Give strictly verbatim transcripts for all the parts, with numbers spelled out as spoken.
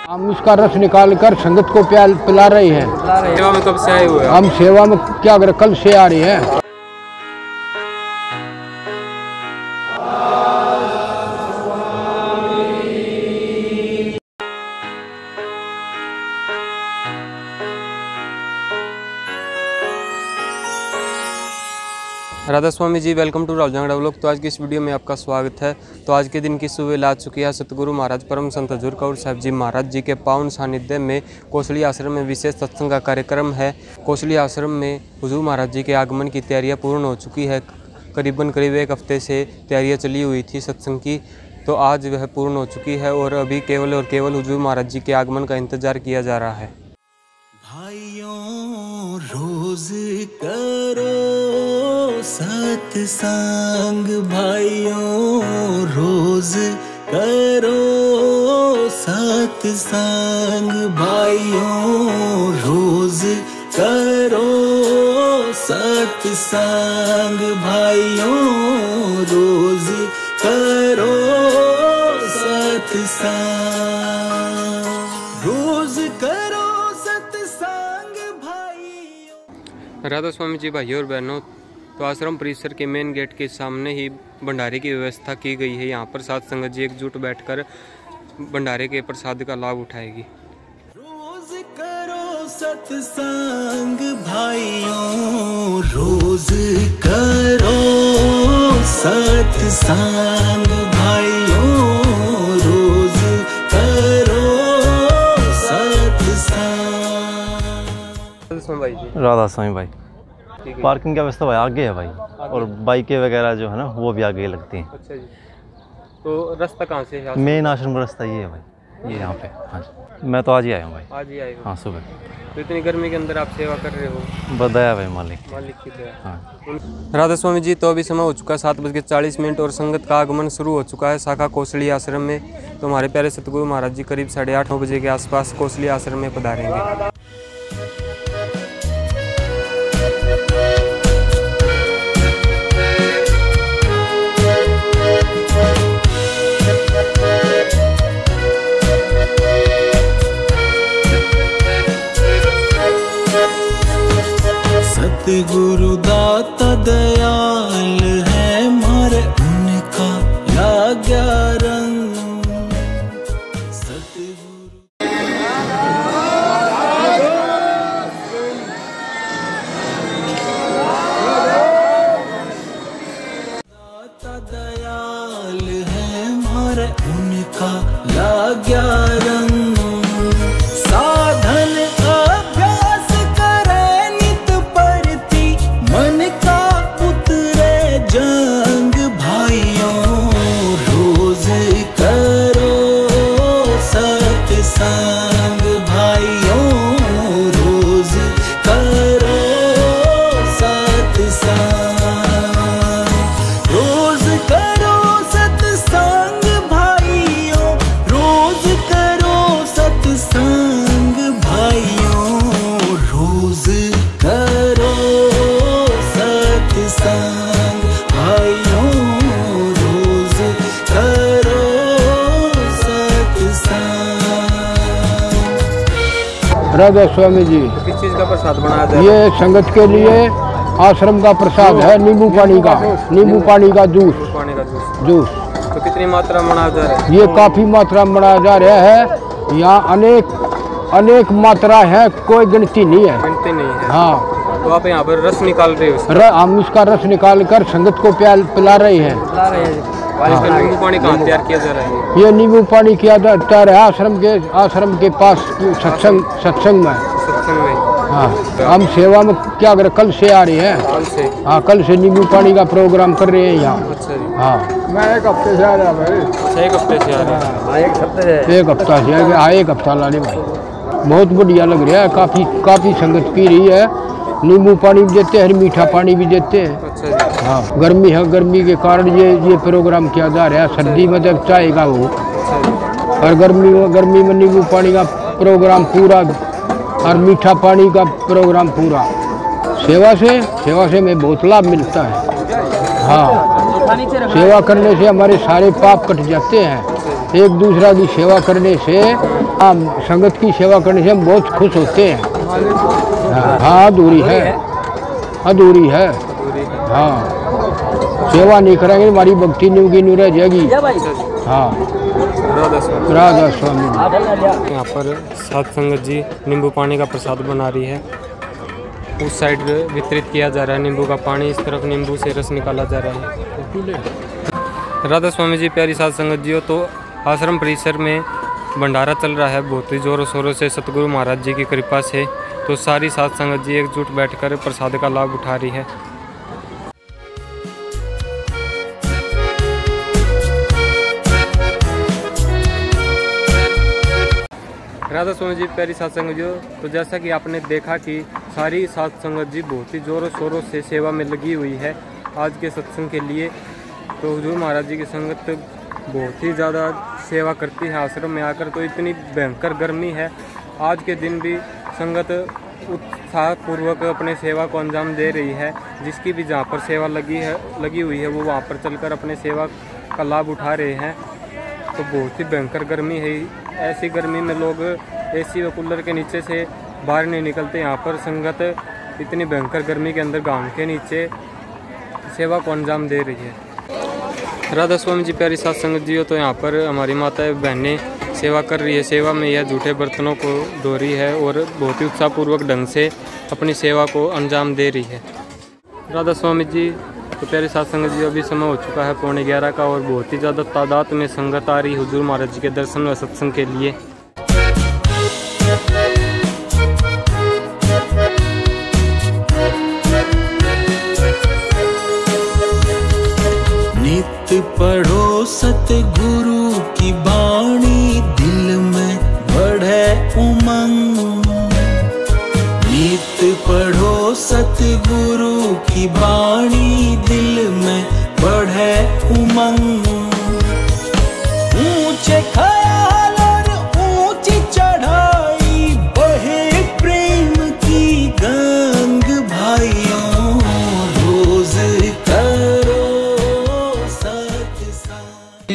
हम इसका रस निकाल कर संगत को प्याल पिला रहे हैं। सेवा में कब से आए हुए हैं? हम सेवा में क्या कर कल से आ रही हैं। Radha Swami ji, welcome to Rao Jhangra vlog. तो आज की इस वीडियो में आपका स्वागत है। तो आज के दिन की सुबह ला चुकी है सतगुरु महाराज परम संत हजूर कौर साहिब जी महाराज जी के पावन सानिध्य में कोसली आश्रम में विशेष सत्संग का कार्यक्रम है। कोसली आश्रम में हुजूर महाराज जी के आगमन की तैयारियां पूर्ण हो चुकी है। करीबन करीब एक हफ्ते से तैयारियां चली हुई थी सत्संग की, तो आज वह पूर्ण हो चुकी है और अभी केवल और केवल हुजूर महाराज जी के आगमन का इंतजार किया जा रहा है। भाइयों रोज करो सत्संग, भाइयों रोज करो सत्संग, भाइयों रोज करो सत्संग, भाइयों रोज करो सत्संग, रोज करो राधा स्वामी जी भाइयों और बहनों, तो आश्रम परिसर के मेन गेट के सामने ही भंडारे की व्यवस्था की गई है। यहाँ पर सात संगत जी एकजुट बैठकर भंडारे के प्रसाद का लाभ उठाएगी। रोज करो सत्संग, भाइयों रोज करो सत्संग, भाइयों रोज करो सत्संग। भाई जी राधा स्वामी भाई, पार्किंग की व्यवस्था भाई आगे है भाई, और बाइकें वगैरह जो है ना वो भी आगे लगती हैं। अच्छा जी, तो रास्ता कहाँ से है? मेन आश्रम का रास्ता ये है भाई, ये यहाँ पे। हाँ जी, मैं तो आज ही आया हूँ भाई। आज ही आए हो? हाँ सुबह। तो इतनी गर्मी के अंदर आप सेवा कर रहे हो? बताया भाई मालिक मालिक की दया। हाँ। राधा स्वामी जी, तो अभी समय हो चुका है सात बज के चालीस मिनट और संगत का आगमन शुरू हो चुका है शाखा कोसली आश्रम में। तो हमारे प्यारे सतगुरु महाराज जी करीब साढ़े आठ नौ बजे के आसपास कोसली आश्रम में पधारेंगे। सतगुरु दाता दयाल है, मारे उनका लाग्या रंग। सतगुरु दाता दयाल है, मारे उनका लाग्या रंग। साधन अभ्यास करे नित परति, मन का उतरे जंग, भाइयों रोज करो सत्संग, भाइयों रोज करो सत्संग, रोज करो सत्संग, भाइयों रोज करो सत्संग, भाइयों रोज करो सत्संग, भाइयों रोज करो सत्संग। राधा स्वामी जी, तो किस चीज़ का प्रसाद बनाया जाए? ये संगत के लिए आश्रम का प्रसाद है, नींबू पानी का, नींबू पानी का जूस। पानी का जूस। जूस तो कितनी मात्रा में बनाया जा रहा है? ये काफी मात्रा में बनाया जा रहा है। यहाँ अनेक अनेक मात्रा है, कोई गिनती नहीं है। गिनती नहीं है। हाँ, तो आप यहाँ पर रस निकाल रहे हो? र, हम इसका रस निकाल कर संगत को प्याल पिला रहे हैं। पिला रहे हैं। इसका नींबू पानी कहाँ तैयार किया जा रहा है? ये नींबू पानी किया जाता है आश्रम के आश्रम के पास सत्संग सत्संग में। सत्संग में। हाँ, हम सेवा में क्या कर कल से आ रही हैं। कल से? हाँ, कल से नींबू पानी का प्रोग्राम कर रहे हैं यहाँ। अच्छा जी। हाँ, मैं एक हफ्ते से आ रहा भाई। अच्छा, एक हफ्ते से आ रहा है? एक हफ्ते से एक हफ्ता से हाँ, एक हफ्ता लाने भाई। बहुत बढ़िया लग रहा है, काफ़ी काफ़ी संगत पी रही है। नींबू पानी भी देते हैं, मीठा पानी भी देते हैं। अच्छा जी। हाँ, गर्मी है, गर्मी के कारण ये ये प्रोग्राम किया जा रहा है। सर्दी में जब चाहेगा वो, और गर्मी में गर्मी में नींबू पानी का प्रोग्राम पूरा और मीठा पानी का प्रोग्राम पूरा। सेवा से सेवा से हमें बहुत लाभ मिलता है। हाँ, सेवा करने से हमारे सारे पाप कट जाते हैं। एक दूसरा की सेवा करने से हाँ, संगत की सेवा करने से हम बहुत खुश होते हैं। हाँ, हाँ, अधूरी है, अधूरी है। हाँ, सेवा नहीं करेंगे हमारी भक्ति न्यूगी न्यू रह जाएगी। हाँ, राधा स्वामी। यहाँ पर साध संगत जी नींबू पानी का प्रसाद बना रही है। उस साइड वितरित किया जा रहा है नींबू का पानी, इस तरफ नींबू से रस निकाला जा रहा है। राधा स्वामी जी, प्यारी साध संगत जी हो, तो आश्रम परिसर में भंडारा चल रहा है बहुत ही जोरों शोरों से सतगुरु महाराज जी की कृपा से। तो सारी साध संगत जी एकजुट बैठकर प्रसाद का लाभ उठा रही है। राधा स्वामी जी, प्यारी साध संगत जी, तो जैसा कि आपने देखा कि सारी साध संगत जी बहुत ही जोरों शोरों से सेवा में लगी हुई है आज के सत्संग के लिए। तो हुजूर महाराज जी की संगत बहुत ही ज़्यादा सेवा करती है आश्रम में आकर। तो इतनी भयंकर गर्मी है, आज के दिन भी संगत उत्साहपूर्वक अपने सेवा को अंजाम दे रही है। जिसकी भी जहाँ पर सेवा लगी है लगी हुई है वो वहाँ पर चलकर अपने सेवा का लाभ उठा रहे हैं। तो बहुत ही भयंकर गर्मी है। ऐसी गर्मी में लोग एसी व कूलर के नीचे से बाहर नहीं निकलते। यहाँ पर संगत इतनी भयंकर गर्मी के अंदर गांव के नीचे सेवा को अंजाम दे रही है। राधा स्वामी जी, प्यारी साध संगत जी हो, तो यहाँ पर हमारी माता बहनें सेवा कर रही है। सेवा में यह जूठे बर्तनों को धो रही है और बहुत ही उत्साहपूर्वक ढंग से अपनी सेवा को अंजाम दे रही है। राधा स्वामी जी, तो प्यारे साध संगत जी, अभी समय हो चुका है पौने ग्यारह का और बहुत ही ज़्यादा तादाद में संगत आ रही हुजूर महाराज जी के दर्शन व सत्संग के लिए। नित्य पढ़ो सतगुरु की बाणी, दिल में बढ़े उमंग। नित्य पढ़ो सतगुरु की बाणी, दिल में बढ़े उमंग। ऊंचे ख्याल और ऊंची चढ़ाई, बहे प्रेम की गंग भाइयों। रोज करो सत्संग।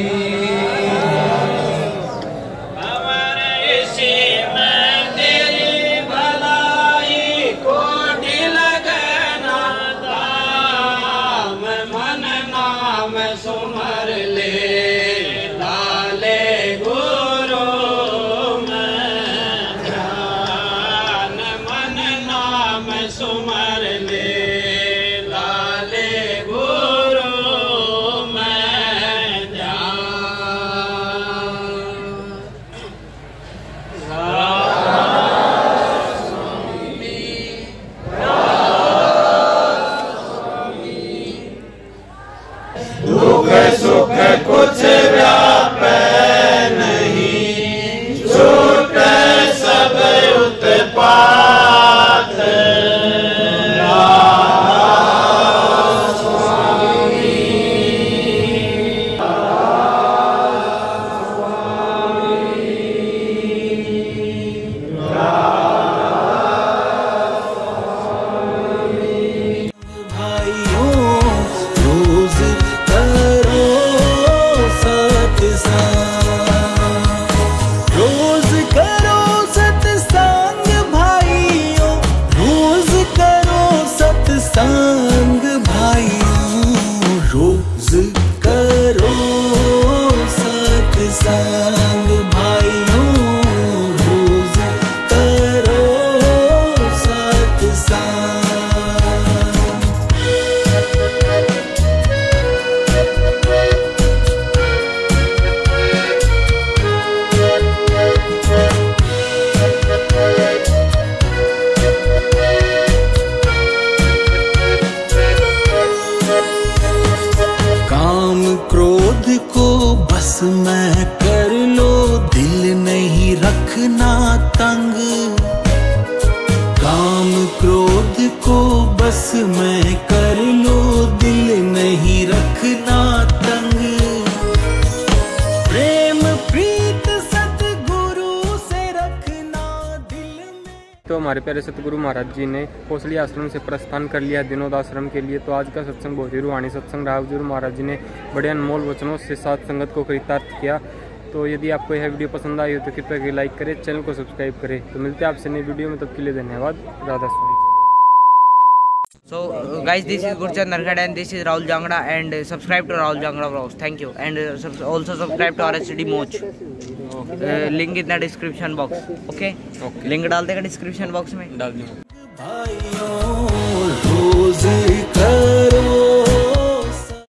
रखना तंग, काम क्रोध को बस में कर लो, दिल नहीं रखना तंग। प्रेम प्रीत सतगुरु से रखना दिल में। तो हमारे प्यारे सतगुरु महाराज जी ने कोसली आश्रम से प्रस्थान कर लिया दिनोद आश्रम के लिए। तो आज का सत्संग बहुत ही रूहानी सत्संग रहा। गुरु महाराज जी ने बड़े अनमोल वचनों से साथ संगत को कृतार्थ किया। तो यदि आपको यह वीडियो पसंद आई हो तो कृपया कि लाइक करें, चैनल को सब्सक्राइब करें। तो मिलते हैं आपसे नई वीडियो में, तब के लिए धन्यवाद। राधा स्वामी। So uh, guys, this is Gurchan Narkhad and this is Rahul Jangra, and uh, subscribe to Rahul Jangra vlogs. Thank you, and uh, sub also subscribe to R S D Moch. Uh, link in the description box. Okay? Okay. Link डाल देगा description box में. डाल दूँगा। भाइयों रोज कर